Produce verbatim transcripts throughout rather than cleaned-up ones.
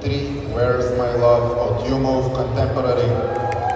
three, Where's My Love, od Jumov Contemporary.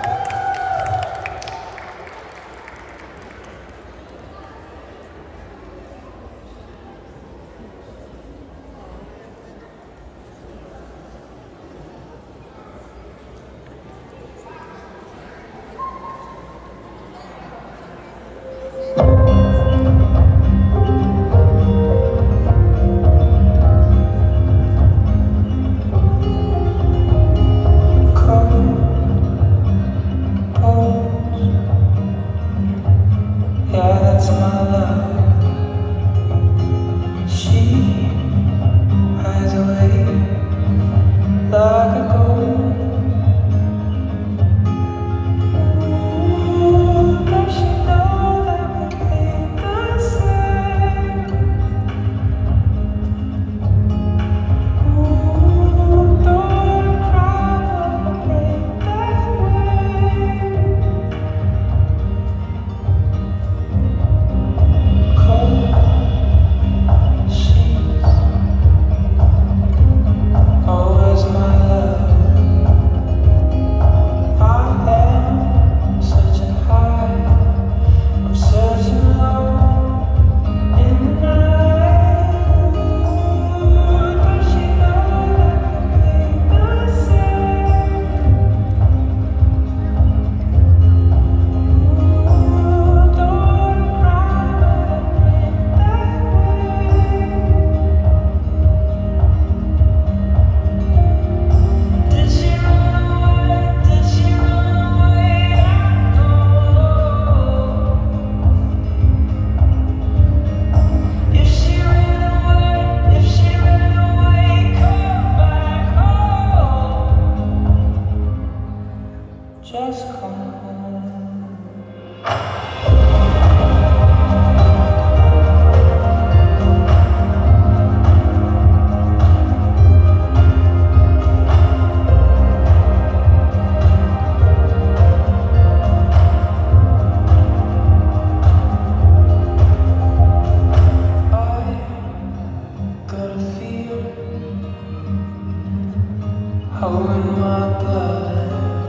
Oh, in my blood,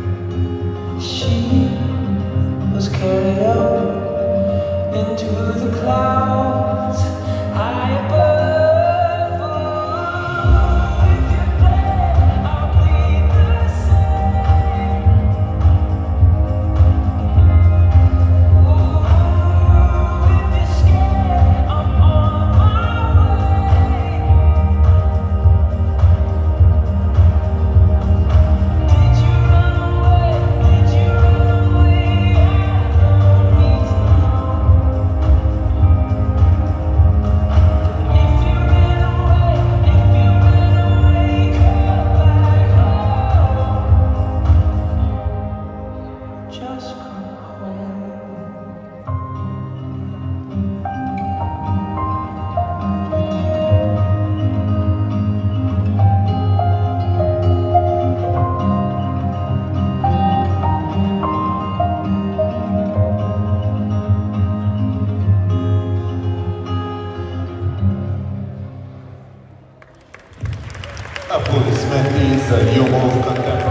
she was carried up into the clouds high above. Oh, if you're there, I'll bleed the same. Oh, if you're scared, I'm on my way. Just come home. Aplaudissements, Jumov Contemporary.